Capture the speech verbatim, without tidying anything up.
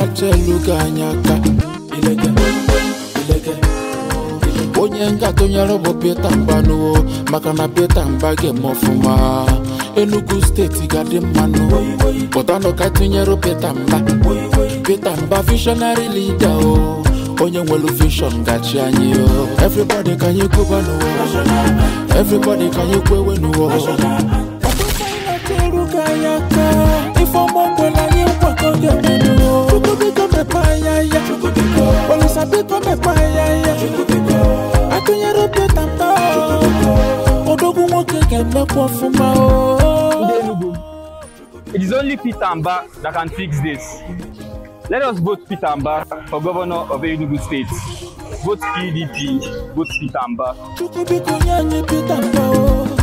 chelu ganyaka ileke ileke onye ngato nyaro bo Peter Mbano maka na Peter Mbage mofuma Enugu state gade mano but ano katunyero Peter Mba Peter Mba visionary leader oh onye nwelu vision gachi anyi oh everybody can you go bano everybody can you go when oh if I'm up when I am walk on the menu you could become a paya ya well it's a bit of a paya ya I can hear a bit of odogu woke can make one for my It is only Peter Mba that can fix this. Let us vote Peter Mba for governor of Enugu State. Vote P D P, vote Peter Mba.